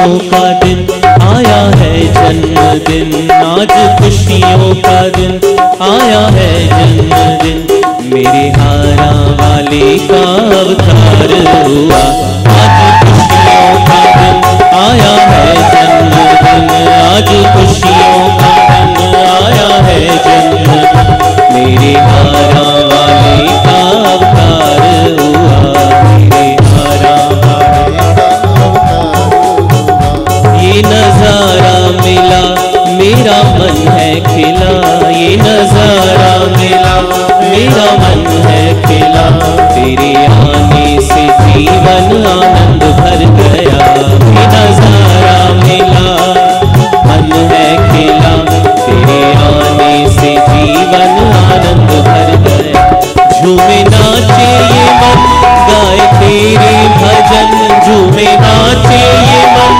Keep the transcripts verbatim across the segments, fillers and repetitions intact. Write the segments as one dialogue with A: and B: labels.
A: खुशियों का दिन आया है जन्मदिन, आज खुशियों का दिन आया है जन्मदिन। मेरे हारा वाले का अवतार हुआ, आज खुशियों का दिन आया है जन्मदिन, आज खुशियों का दिन आया है जन्मदिन। मेरे हारा वाले का अवतार हुआ, मेरे हारा वाले का ये नजारा मिला मेरा मन है खिला, ये नजारा मिला मेरा मन है खिला। तेरे आने से जीवन आनंद भर गया, ये नजारा मिला मन है खिला। तेरे आने से जीवन आनंद भर गया। झूमे नाचे ये मन गाए तेरे भजन, झूमे नाचे ये मन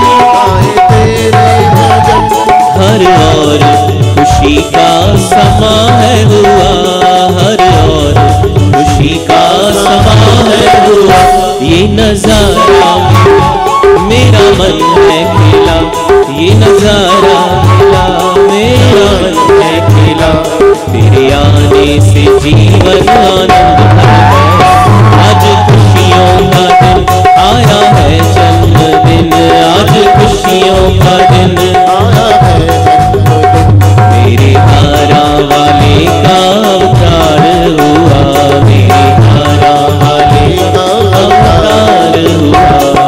A: हर और खुशी का समा है हुआ, हर और खुशी का समा है हुआ। ये नजारा मेरा मन है खिला, ये नजारा मिला मेरा मन है खिला। तेरे आने से जीवन आनंद भर गया, आज खुशियों का दिन आया है जन्मदिन, आज खुशियों का दिन आया है जन्मदिन। मेरे हारा वाले का अवतार हुआ, मेरे हारा वाले का अवतार हुआ।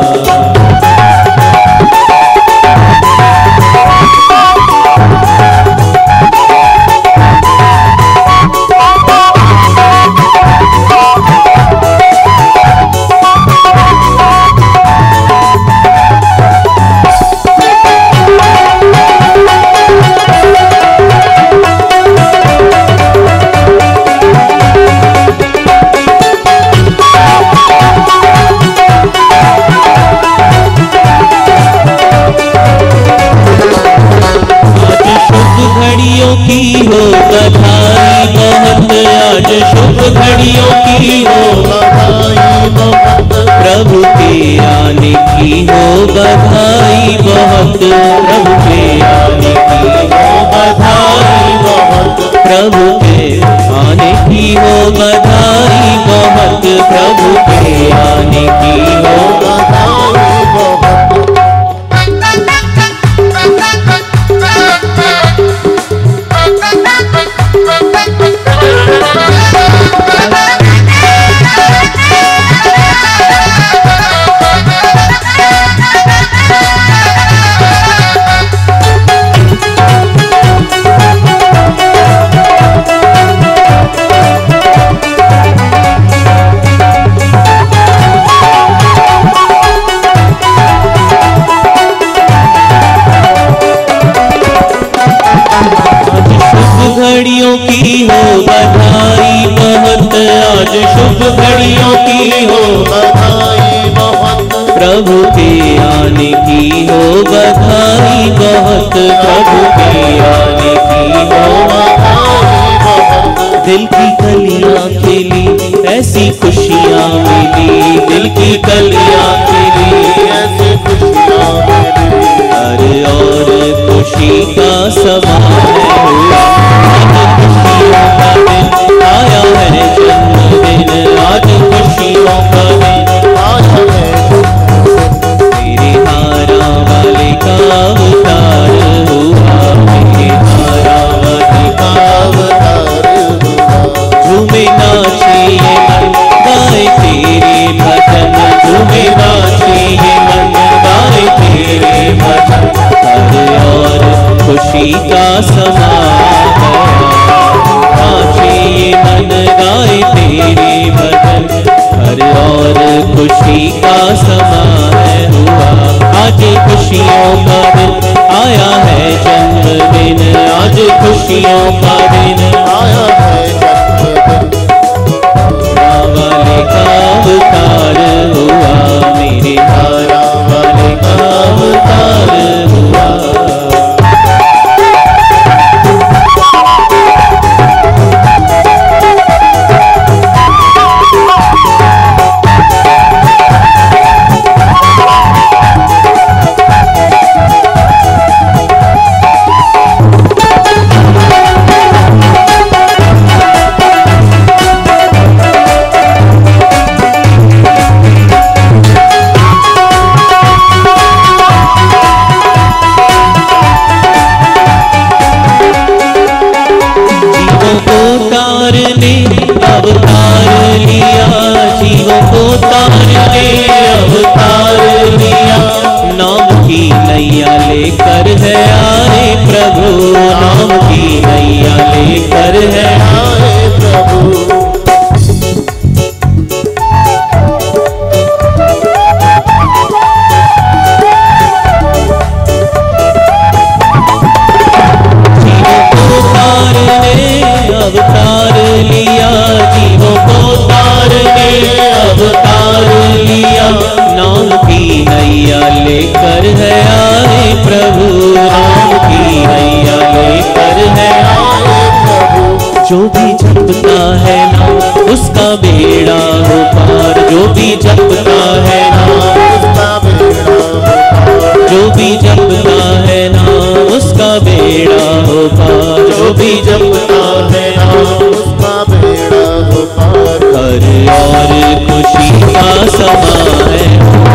A: की हो बधाई बहुत, आज शुभ घड़ियों की हो बधाई बहुत। प्रभु के आने की हो बधाई बहुत, प्रभु के आने की हो बधाई बहुत। प्रभु के आने की हो बधाई बहुत, प्रभु के आने की हो बधाई बहुत। घड़ियों की हो बधाई बहुत, आज शुभ घड़ियों की हो बधाई बहुत। प्रभु के आने की हो बधाई बहुत, प्रभु के आने की हो बधाई बहुत। दिल की कलियां खिली ऐसी खुशियां मिली, दिल की कलियां खिली ऐसी खुशियां मिली। हर और खुशी का समा है हुआ, खुशियों का दिन आया है जन्मदिन, आज खुशियों का दिन आया है। मेरे हारा वाले का अवतार हुआ, मेरे हारा वाले का अवतार हुआ। झूमे नाचे ये मन गाए तेरे भजन, झूमे नाचे ये मन गाए तेरे भजन। हर और खुशी का समा ये मन गाए तेरे भजन, हर और खुशी का समा है हुआ। आज खुशियों का दिन आया है जन्मदिन, आज खुशियों का दिन आया है जन्मदिन। वाले का अवतार हुआ, मेरे हारा वाले का अवतार हुआ। तारने अवतार लिया, जीवों को तारने अवतार लिया। नाम की नैया लेकर है आए प्रभु, नाम की नैया लेकर है आए प्रभु। अवतार लिया, जीवों को तारने अवतार लिया। नाम की नैया लेकर है आए प्रभु, नाम की नैया लेकर है आए प्रभु। जो भी जपता है नाम उसका बेड़ा हो पार, जो भी जपता है नाम उसका बेड़ा हो पार, जो भी जपता है नाम उसका बेड़ा हो पार, जो भी जपता है उसका बेड़ा हो पार। हर और खुशी का समा है,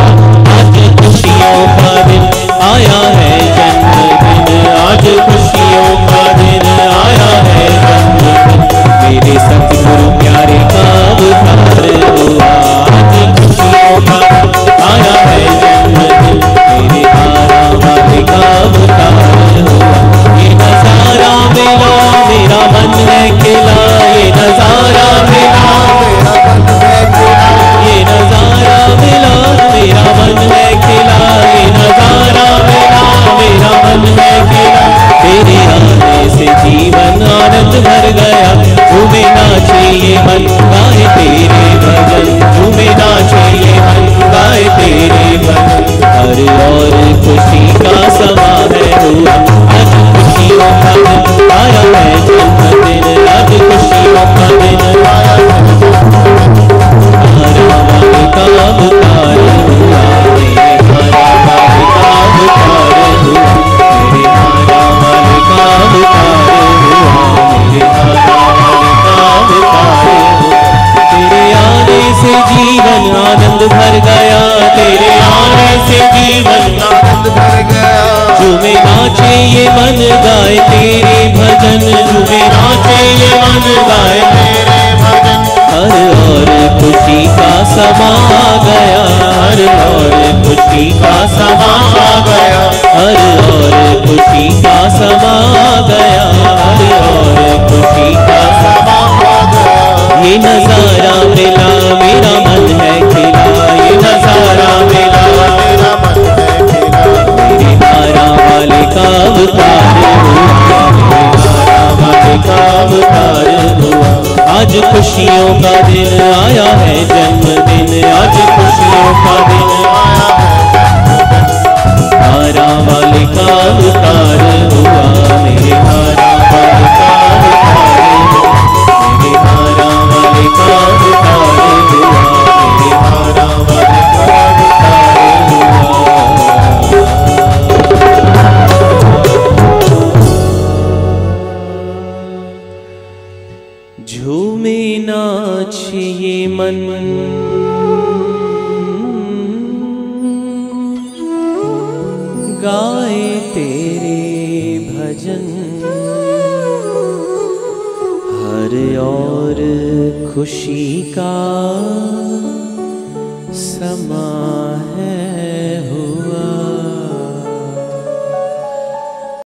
A: आज खुशियों का दिन आया है जन्मदिन, आज खुशियों का दिन आया है जन्मदिन। मेरे सतगुरु प्यारे का अवतार हुआ, आज खुशियों का आया है जन्मदिन। मेरे तारा वाले का अवतार हुआ। ये नजारा मिला मेरा मन है खिला, ये नजारा मिला मेरा मन है खिला, ये नजारा मिला मेरा मन है खिला, ये नजारा मिला मेरा मन है खिला। तेरे आने से जीवन आनंद भर गया, झूमे नाचे ये मन गाए तेरे भजन, झूमे नाचे ये मन गाए तेरे भजन। हर और खुशी का समा है हुआ, आज खुशियों का दिन आया है जन्मदिन, आज खुशियों का दिन आया है जन्मदिन। हरा वाले का अवतार हुआ, मेरे हरा वाले का अवतार हुआ, मेरे हरा वाले का अवतार हुआ, मेरे हरा वाले का अवतार हुआ। तेरे आने से जीवन आनंद भर गया, तेरे आने से जीवन आनंद भर गया। झूमे नाचे ये मन गाए तेरे भजन, झूमे नाचे ये मन गाए तेरे भजन। हर और खुशी का समा गया, हर और खुशी का समा गया, हर और खुशी का समा गया, हर और खुशी का समा गया। ये नजारा मिला मेरा मन है खिला, ये नजारा मिला मेरा मन है खिला। मेरे तारा वाले का अवतार हुआ, मेरे तारा वाले का अवतार हुआ। आज खुशियों का दिन आया है जन्मदिन, आज खुशियों का दिन आया है जन्मदिन। तारा वाले का अवतार हुआ, मेरे तारा वाले का अवतार हुआ, मेरे तारा वाले का अवतार हुआ, मेरे तारा वाले का अवतार हुआ। झूमे नाचे ये मन गाए तेरे भजन, हर और खुशी का समा है हुआ।